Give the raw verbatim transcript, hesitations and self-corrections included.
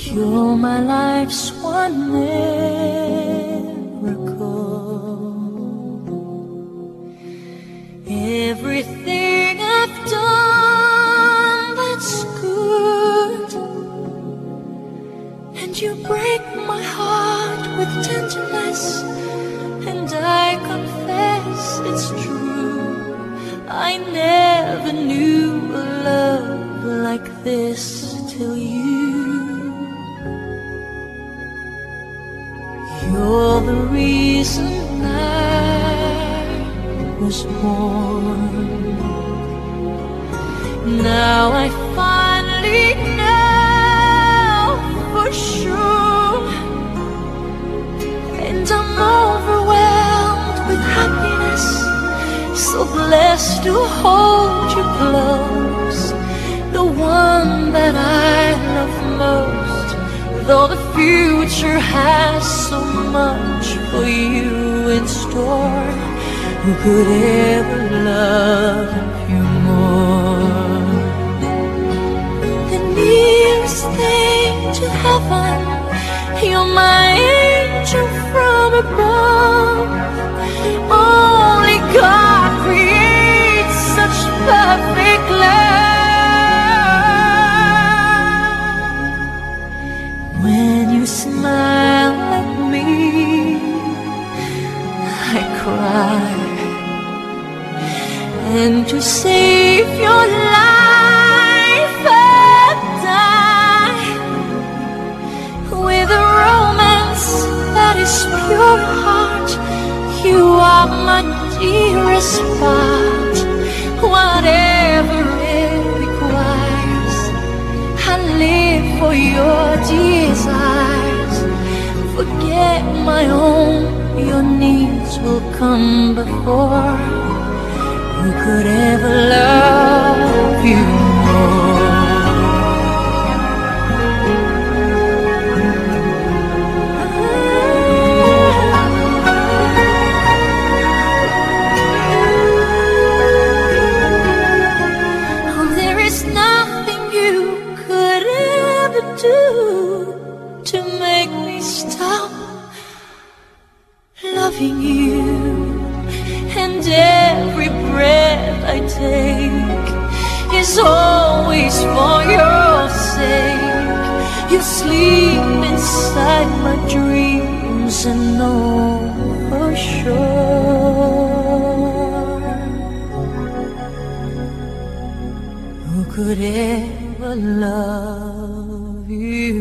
You're my life's one miracle. Everything I've done that's good, and you break my heart with tenderness, and I confess it's true. I never knew a love like this till you. You're the reason I was born. Now I finally know for sure, and I'm overwhelmed with happiness, so blessed to hold you close, the one that I love most, though the future has so much for you in store. Who could ever love you more? The nearest thing to heaven, you're my angel from above. Only God creates such perfect love. When you smile at me, I cry. And to save your life I die, with a romance that is pure heart. You are my dearest part. Whatever it requires, I live for your desires. Forget my own, your needs will come before. Who could ever love you more? Oh, there is nothing you could ever do to make me stop loving you. And every breath I take is always for your sake. You sleep inside my dreams and know for sure. Who could ever love you?